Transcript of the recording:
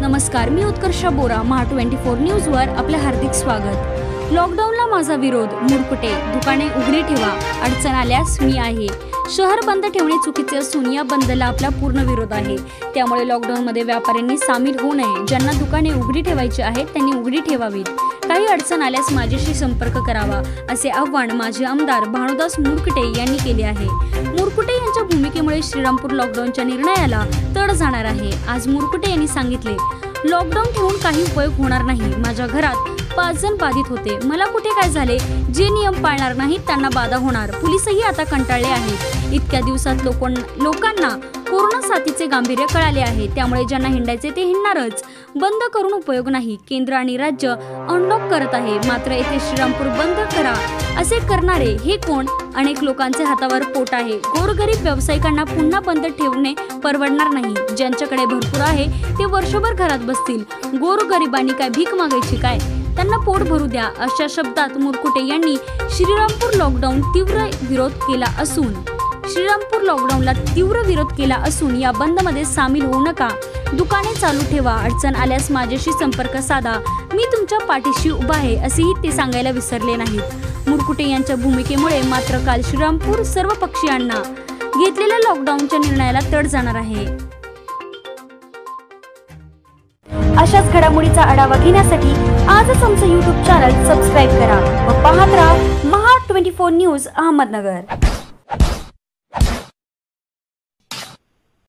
नमस्कार, मी उत्कर्षा बोरा, महा 24 न्यूजवर आपले हार्दिक स्वागत। लॉकडाऊनला माझा विरोध, मुरकुटे, दुकाने उघडी ठेवा, अडचण आल्यास मी आहे। शहर बंद ठेवणे चुकीचे असून या बंदला आपला पूर्ण विरोध आहे। त्यामुळे लॉकडाऊनमध्ये व्यापाऱ्यांनी सामील होऊ नये। ज्यांना दुकाने उघडी ठेवायची आहेत त्यांनी उघडी ठेवावीत। काही अडचण आल्यास माझ्याशी संपर्क करावा, असे आव्हान माजी आमदार भानुदास मुरकुटे यांनी केले आहे। मुरकुटे यांच्या भूमिकेमुळे श्रीरामपूर लॉकडाऊनच्या निर्णयाला तड जाणार आहे। आज मुरकुटे यांनी सांगितले, लॉकडाऊन ठेवून काही उपयोग होणार नाही। माझ्या घरात 5 जण बाधित होते, मला कुठे काय झाले? जे नियम पाळणार नाहीत त्यांना बाधा होणार। पोलीसही आता कंटाळले आहेत। इतक्या दिवसात लोकांना कोरोना साथीचे गांभीर्य कळाले आहे। त्यामुळे ज्यांना हिंडायचे ते हिंडणारच, बंद करून उपयोग नाही। केंद्र आणि राज्य अनलॉक करत आहे, मात्र येथे श्रीरामपूर बंद करा असे करणारे हे कोण? अनेक लोकांचे हातावर पोट आहे। गोरगरीब व्यावसायिकांना पुन्हा बंद ठेवणे परवडणार नाही। ज्यांच्याकडे भरपूर आहे ते वर्षभर घरात बसतील। गोरगरिबांनी काय भीक मागायची काय? त्यांना पोट भरू द्या, अशा शब्दात मुरकुटे यांनी श्रीरामपूर लॉकडाऊनला तीव्र विरोध केला असून या बंदमध्ये सामील होऊ नका। दुकाने चालू ठेवा, अडचण आल्यास माझ्याशी संपर्क साधा, मी तुमच्या पाठीशी उभा आहे, असेही ते सांगायला विसरले नाहीत। मुरकुटे यांच्या भूमिकेमुळे मात्र काल श्रीरामपूर सर्व पक्षीयांना घेतलेल्या लॉकडाऊनच्या निर्णयाला तड जाणार आहे। अशाच घडामोडीचा आढावा घेण्यासाठी आजच आमचं YouTube चॅनल सबस्क्राइब करा व पाहत राहा महा 24 न्यूज अहमदनगर।